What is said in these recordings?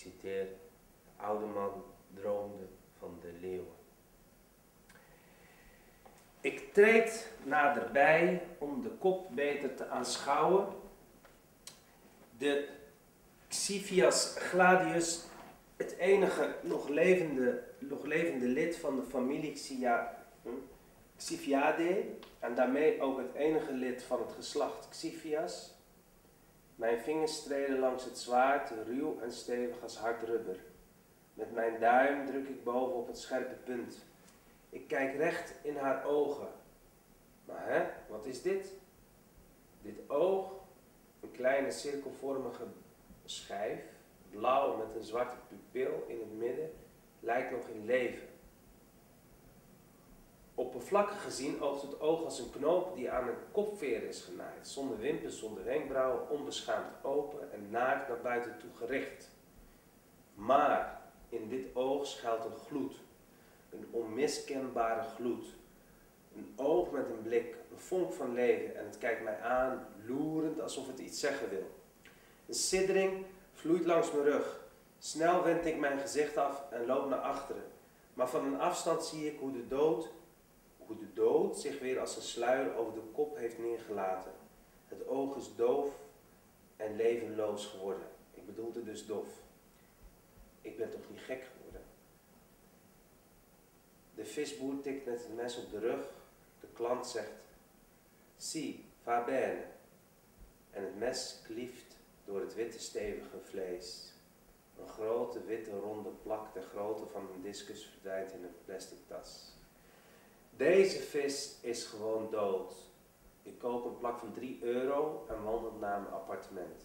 citeer, de oude man droomde van de leeuwen. Ik treed naderbij om de kop beter te aanschouwen. De Xiphias gladius, het enige nog levende lid van de familie Xiphiadae en daarmee ook het enige lid van het geslacht Xiphias. Mijn vingers treden langs het zwaard, ruw en stevig als hard rubber. Met mijn duim druk ik boven op het scherpe punt. Ik kijk recht in haar ogen. Maar wat is dit? Dit oog, een kleine cirkelvormige schijf, blauw met een zwarte pupil in het midden, lijkt nog in leven. Oppervlakkig gezien oogt het oog als een knoop die aan een kopveer is genaaid, zonder wimpers, zonder wenkbrauwen, onbeschaamd open en naakt naar buiten toe gericht. Maar in dit oog schuilt een gloed, een onmiskenbare gloed. Een oog met een blik, een vonk van leven en het kijkt mij aan, loerend alsof het iets zeggen wil. Een siddering vloeit langs mijn rug. Snel wend ik mijn gezicht af en loop naar achteren. Maar van een afstand zie ik hoe de dood zich weer als een sluier over de kop heeft neergelaten. Het oog is doof en levenloos geworden. Ik bedoelde dus dof. Ik ben toch niet gek geworden? De visboer tikt met het mes op de rug. De klant zegt, si, va bene. En het mes klieft door het witte stevige vlees. Een grote witte ronde plak ter grootte van een discus verdwijnt in een plastic tas. Deze vis is gewoon dood. Ik koop een plak van €3 en wandel naar mijn appartement.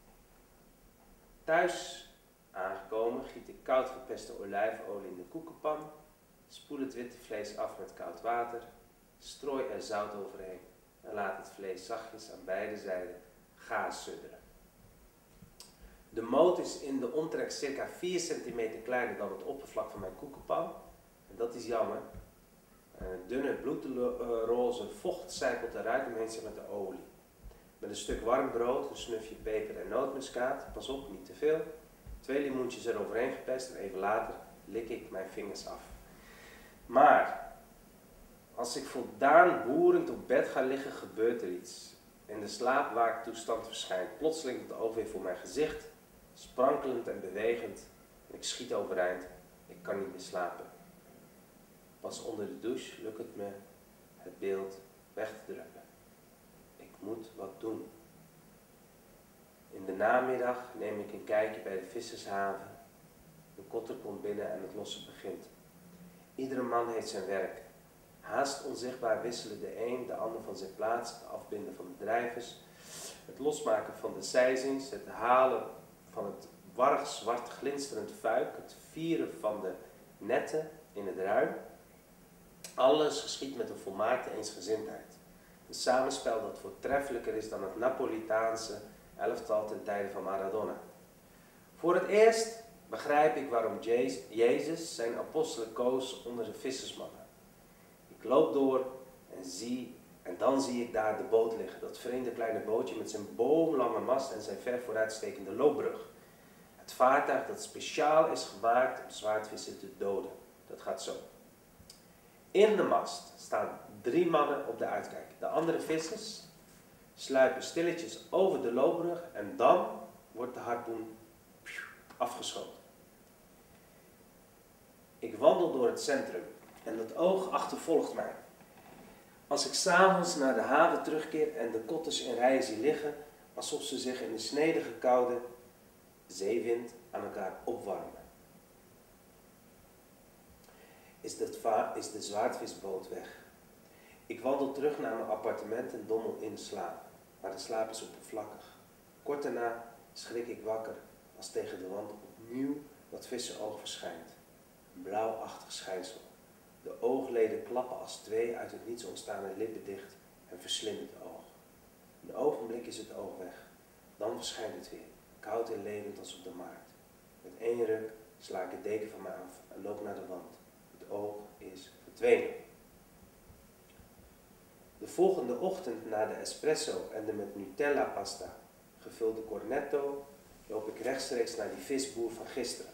Thuis aangekomen giet ik koud verpeste olijfolie in de koekenpan, spoel het witte vlees af met koud water, strooi er zout overheen en laat het vlees zachtjes aan beide zijden gaar sudderen. De moot is in de omtrek circa 4 centimeter kleiner dan het oppervlak van mijn koekenpan. En dat is jammer. Een dunne bloedroze vocht zijpelt eruit en mengt zich met de olie. Met een stuk warm brood, een snufje peper en nootmuskaat, pas op, niet te veel. 2 limoentjes eroverheen gepest en even later lik ik mijn vingers af. Maar als ik voldaan boerend op bed ga liggen, gebeurt er iets. In de slaapwaaktoestand verschijnt plotseling het oog weer voor mijn gezicht, sprankelend en bewegend. En ik schiet overeind. Ik kan niet meer slapen. Pas onder de douche lukt het me het beeld weg te drukken. Ik moet wat doen. In de namiddag neem ik een kijkje bij de vissershaven. De kotter komt binnen en het lossen begint. Iedere man heeft zijn werk. Haast onzichtbaar wisselen de een de ander van zijn plaats, het afbinden van de drijvers, het losmaken van de seizings, het halen van het warrig zwart glinsterend fuik, het vieren van de netten in het ruim. Alles geschiet met een volmaakte eensgezindheid. Een samenspel dat voortreffelijker is dan het Napolitaanse elftal ten tijde van Maradona. Voor het eerst begrijp ik waarom Jezus zijn apostelen koos onder de vissersmannen. Ik loop door en dan zie ik daar de boot liggen. Dat vreemde kleine bootje met zijn boomlange mast en zijn ver vooruitstekende loopbrug. Het vaartuig dat speciaal is gemaakt om zwaardvissen te doden. Dat gaat zo. In de mast staan 3 mannen op de uitkijk. De andere vissers sluipen stilletjes over de loopbrug en dan wordt de harpoen afgeschoten. Ik wandel door het centrum en het oog achtervolgt mij. Als ik 's avonds naar de haven terugkeer en de kotters in rijen zie liggen, alsof ze zich in de snedige koude zeewind aan elkaar opwarmen. Is de zwaardvisboot weg. Ik wandel terug naar mijn appartement en dommel in slaap. Maar de slaap is oppervlakkig. Kort daarna schrik ik wakker als tegen de wand opnieuw dat vissenoog verschijnt. Een blauwachtig schijnsel. De oogleden klappen als 2 uit het niets ontstaande lippen dicht en verslinden het oog. Een ogenblik is het oog weg. Dan verschijnt het weer, koud en levend als op de markt. Met 1 ruk sla ik het deken van me af en loop naar de wand. Het oog is verdwenen. De volgende ochtend na de espresso en de met Nutella pasta gevulde cornetto loop ik rechtstreeks naar die visboer van gisteren.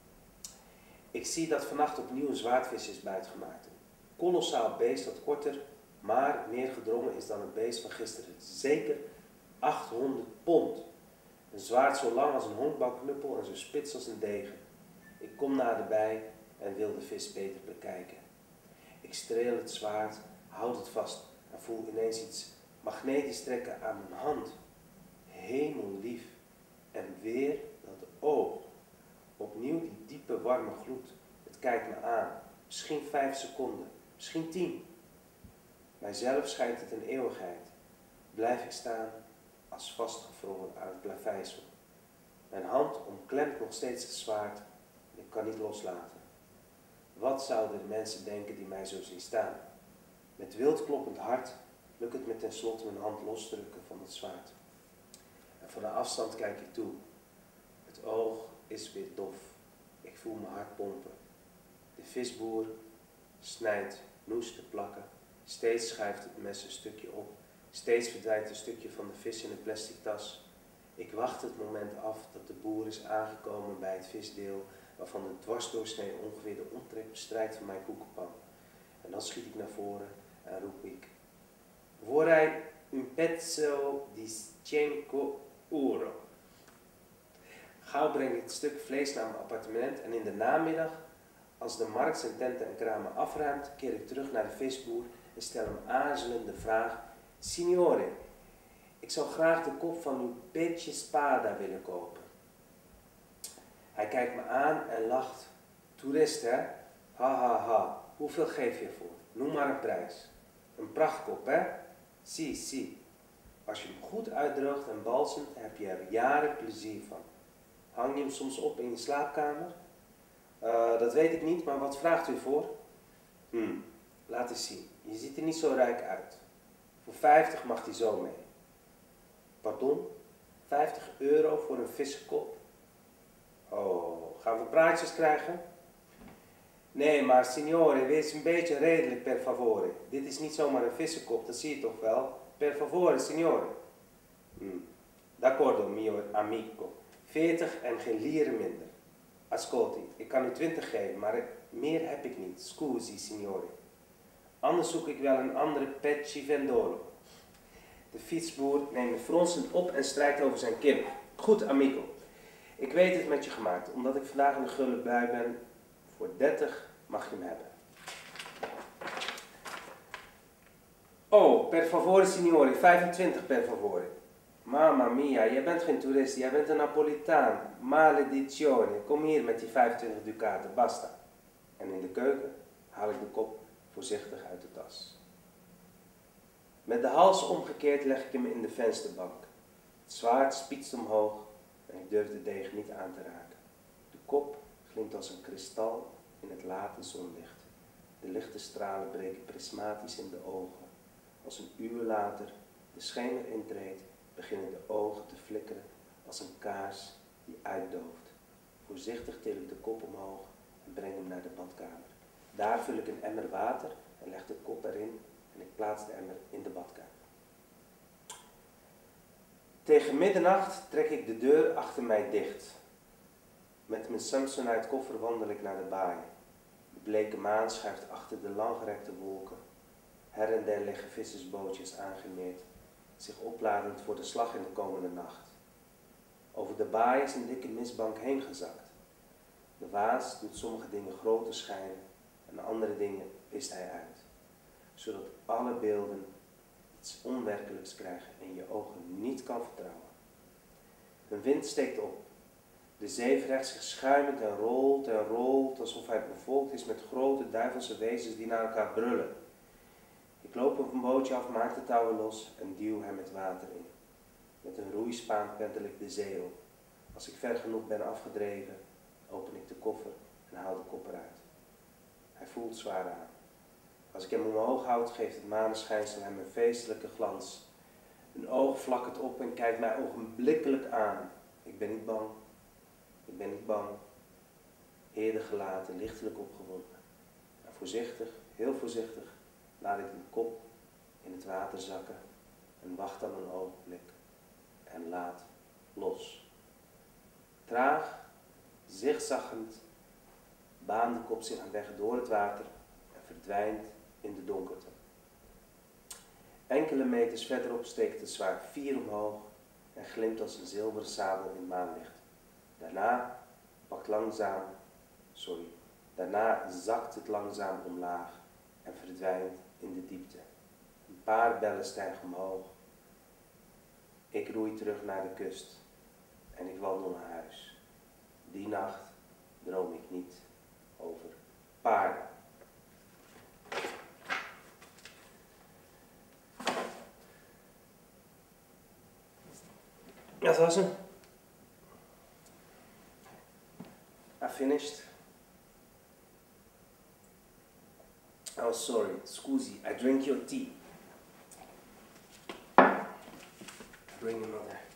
Ik zie dat vannacht opnieuw een zwaardvis is buitgemaakt. Een kolossaal beest dat korter, maar meer gedrongen is dan het beest van gisteren. Zeker 800 pond. Een zwaard zo lang als een honkbalknuppel en zo spits als een degen. Ik kom naderbij en wil de vis beter bekijken. Ik streel het zwaard, houd het vast en voel ineens iets magnetisch trekken aan mijn hand. Hemellief. En weer dat oog. Opnieuw die diepe warme gloed. Het kijkt me aan. Misschien 5 seconden. Misschien 10. Mijzelf schijnt het een eeuwigheid. Blijf ik staan als vastgevroren aan het plaveisel. Mijn hand omklemt nog steeds het zwaard en ik kan niet loslaten. Wat zouden de mensen denken die mij zo zien staan? Met wild kloppend hart lukt het me tenslotte mijn hand los te rukken van het zwaard. En van de afstand kijk ik toe. Het oog is weer dof. Ik voel mijn hart pompen. De visboer snijdt noes te plakken. Steeds schuift het mes een stukje op. Steeds verdwijnt een stukje van de vis in een plastic tas. Ik wacht het moment af dat de boer is aangekomen bij het visdeel, waarvan de dwarsdoorsnee ongeveer de omtrek bestrijkt van mijn koekenpan. En dan schiet ik naar voren en roep ik: Vorrei un pezzo di 5 euro. Gauw breng ik het stuk vlees naar mijn appartement en in de namiddag, als de markt zijn tenten en kramen afruimt, keer ik terug naar de visboer en stel hem aarzelend de vraag: Signore, ik zou graag de kop van uw pesce spada willen kopen. Hij kijkt me aan en lacht. Toerist, hè? Ha ha ha. Hoeveel geef je ervoor? Noem maar een prijs. Een prachtkop, hè? Si. Als je hem goed uitdroogt en balsemt, heb je er jaren plezier van. Hang je hem soms op in je slaapkamer? Dat weet ik niet, maar wat vraagt u voor? Laat eens zien. Je ziet er niet zo rijk uit. Voor 50 mag hij zo mee. Pardon? 50 euro voor een vissenkop? Oh, gaan we praatjes krijgen? Nee, maar signore, wees een beetje redelijk per favore. Dit is niet zomaar een vissenkop, dat zie je toch wel? Per favore, signore. D'accordo, mio amico. 40 en geen lieren minder. Ascolti, ik kan u 20 geven, maar meer heb ik niet. Scusi, signore. Anders zoek ik wel een andere pesce vendolo. De fietsboer neemt me fronsend op en strijkt over zijn kin. Goed, amico. Ik weet het met je gemaakt, omdat ik vandaag in de gulle bui ben. Voor 30 mag je hem hebben. Oh, per favore, signore. 25 per favore. Mamma mia, jij bent geen toerist, jij bent een Napolitaan. Maledizione. Kom hier met die 25 ducaten, basta. En in de keuken haal ik de kop voorzichtig uit de tas. Met de hals omgekeerd leg ik hem in de vensterbank. Het zwaard spietst omhoog en ik durf de deeg niet aan te raken. De kop glimt als een kristal in het late zonlicht. De lichte stralen breken prismatisch in de ogen. Als een uur later de schemer intreedt, beginnen de ogen te flikkeren als een kaars die uitdooft. Voorzichtig til ik de kop omhoog en breng hem naar de badkamer. Daar vul ik een emmer water en leg de kop erin en ik plaats de emmer in de badkamer. Tegen middernacht trek ik de deur achter mij dicht. Met mijn Samsonite koffer wandel ik naar de baai. De bleke maan schuift achter de langgerekte wolken. Her en der liggen vissersbootjes aangemeerd, zich opladend voor de slag in de komende nacht. Over de baai is een dikke mistbank heen gezakt. De waas doet sommige dingen groter schijnen en andere dingen wist hij uit, zodat alle beelden iets onwerkelijks krijgen en je ogen niet kan vertrouwen. Een wind steekt op. De zee verheft zich schuimend en rolt alsof hij bevolkt is met grote duivelse wezens die naar elkaar brullen. Ik loop op een bootje af, maak de touwen los en duw hem het water in. Met een roeispaan pendel ik de zee op. Als ik ver genoeg ben afgedreven, open ik de koffer en haal de kop eruit. Hij voelt zwaar aan. Als ik hem omhoog houd, geeft het maneschijnsel hem een feestelijke glans. Een oog flakkert op en kijkt mij ogenblikkelijk aan. Ik ben niet bang. Ik ben niet bang. Eerder gelaten, lichtelijk opgewonden. En voorzichtig, heel voorzichtig, laat ik de kop in het water zakken en wacht dan een ogenblik en laat los. Traag, zigzaggend, baant de kop zich een weg door het water en verdwijnt in de donkerte. Enkele meters verderop steekt het zwaard fier omhoog en glimt als een zilveren sabel in het maanlicht. Daarna zakt het langzaam omlaag en verdwijnt in de diepte. Een paar bellen stijgen omhoog. Ik roei terug naar de kust en ik wandel naar huis. Die nacht droom ik niet over paarden. Dat was hem. I finished. Oh, sorry. Scusi, I drink your tea. Bring another.